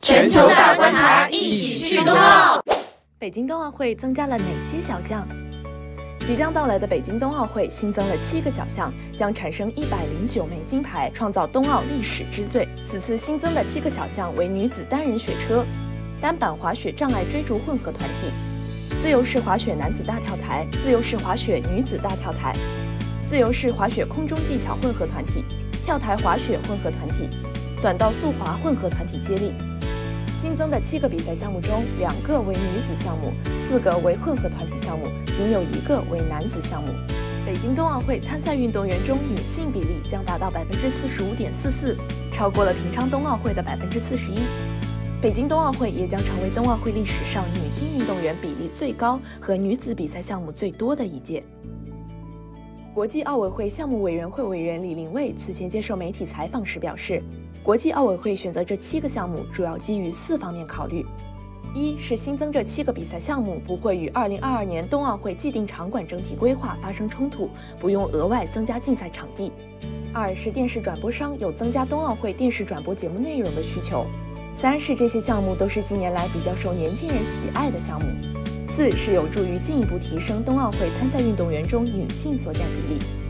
全球大观察，一起去冬奥。 北京冬奥会增加了哪些小项？即将到来的北京冬奥会新增了7个小项，将产生109枚金牌，创造冬奥历史之最。此次新增的7个小项为女子单人雪车、单板滑雪障碍追逐混合团体、自由式滑雪男子大跳台、自由式滑雪女子大跳台、自由式滑雪空中技巧混合团体、跳台滑雪混合团体、短道速滑混合团体接力。新增的7个比赛项目中，2个为女子项目，4个为混合团体项目，仅有1个为男子项目。北京冬奥会参赛运动员中女性比例将达到45.44%，超过了平昌冬奥会的41%。北京冬奥会也将成为冬奥会历史上女性运动员比例最高和女子比赛项目最多的一届。国际奥委会项目委员会委员李玲蔚此前接受媒体采访时表示，国际奥委会选择这7个项目主要基于4方面考虑：一是新增这7个比赛项目不会与2022年冬奥会既定场馆整体规划发生冲突，不用额外增加竞赛场地；二是电视转播商有增加冬奥会电视转播节目内容的需求；三是这些项目都是近年来比较受年轻人喜爱的项目；四是有助于进一步提升冬奥会参赛运动员中女性所占比例。